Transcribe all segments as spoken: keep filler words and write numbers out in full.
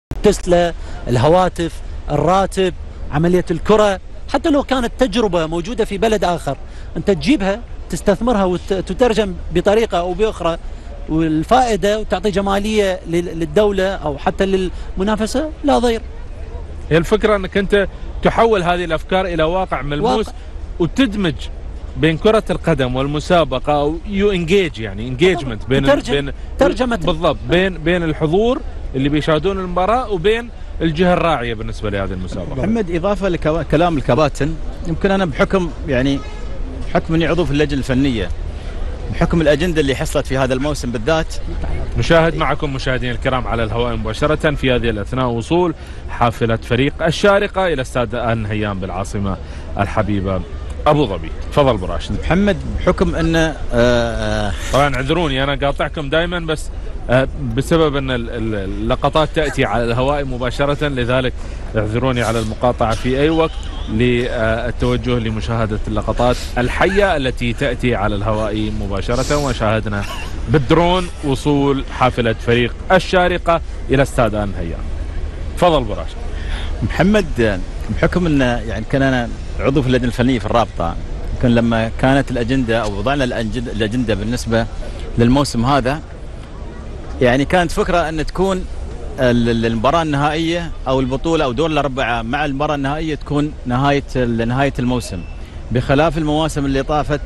تسلا، الهواتف، الراتب، عملية الكرة، حتى لو كانت تجربة موجودة في بلد آخر أنت تجيبها تستثمرها وتترجم بطريقة أو بأخرى والفائدة وتعطي جمالية للدولة أو حتى للمنافسة لا ضير. هي الفكرة أنك أنت تحول هذه الأفكار إلى واقع ملموس، واقع. وتدمج بين كرة القدم والمسابقة، أو يو انجيج يعني انجيجمنت بين ترجم بين ترجمة بالضبط بين بين الحضور اللي بيشاهدون المباراة وبين الجهة الراعية بالنسبة لهذه المسابقة. محمد، إضافة لكلام الكباتن، يمكن أنا بحكم يعني بحكم اني عضو في اللجنة الفنية، بحكم الأجندة اللي حصلت في هذا الموسم بالذات. نشاهد معكم مشاهدينا الكرام على الهواء مباشرة في هذه الأثناء وصول حافلة فريق الشارقة إلى استاد آل نهيان بالعاصمة الحبيبة أبو ظبي. تفضل أبو راشد. محمد، بحكم أن طبعا اعذروني أنا قاطعكم دائما، بس بسبب أن اللقطات تأتي على الهواء مباشرة، لذلك اعذروني على المقاطعة في أي وقت للتوجه لمشاهدة اللقطات الحية التي تأتي على الهواء مباشرة. وشاهدنا بالدرون وصول حافلة فريق الشارقة إلى استاد آل نهيان. تفضل أبو راشد. محمد، بحكم أن يعني كان أنا عضو في اللجنة الفنية في الرابطة، يمكن لما كانت الأجندة أو وضعنا الأجندة بالنسبة للموسم هذا، يعني كانت فكرة أن تكون المباراة النهائية أو البطولة أو دور الأربعة مع المباراة النهائية تكون نهاية نهاية الموسم، بخلاف المواسم اللي طافت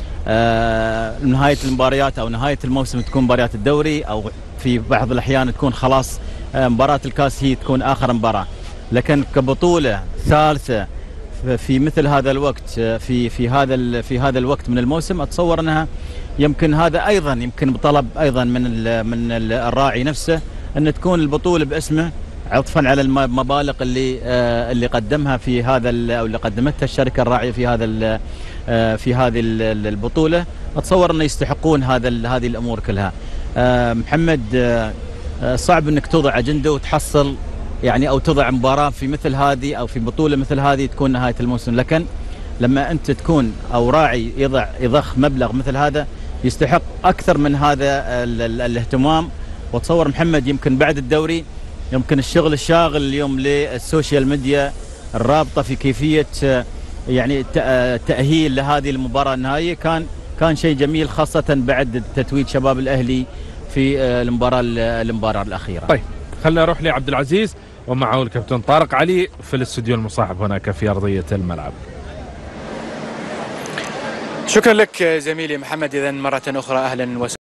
آه نهاية المباريات أو نهاية الموسم تكون مباريات الدوري، أو في بعض الأحيان تكون خلاص آه مباراة الكاس هي تكون آخر مباراة. لكن كبطولة ثالثة في مثل هذا الوقت في في هذا في هذا الوقت من الموسم، اتصور انها يمكن هذا ايضا يمكن بطلب ايضا من من الراعي نفسه ان تكون البطوله باسمه، عطفا على المبالغ اللي اللي قدمها في هذا او اللي قدمتها الشركه الراعيه في هذا في هذه البطوله. اتصور انه يستحقون هذا هذه الامور كلها. محمد، صعب انك توضع اجنده وتحصل يعني او تضع مباراه في مثل هذه او في بطوله مثل هذه تكون نهايه الموسم، لكن لما انت تكون او راعي يضع يضخ مبلغ مثل هذا يستحق اكثر من هذا الاهتمام. وتصور محمد، يمكن بعد الدوري يمكن الشغل الشاغل اليوم للسوشيال ميديا الرابطه في كيفيه يعني تاهيل لهذه المباراه النهائيه كان كان شيء جميل، خاصه بعد تتويج شباب الاهلي في المباراه المباراه الاخيره. طيب خلينا نروح لعبد العزيز ومعه الكابتن طارق علي في الاستوديو المصاحب هناك في أرضية الملعب. شكرا لك زميلي محمد. إذن مرة أخرى أهلا وسهلا.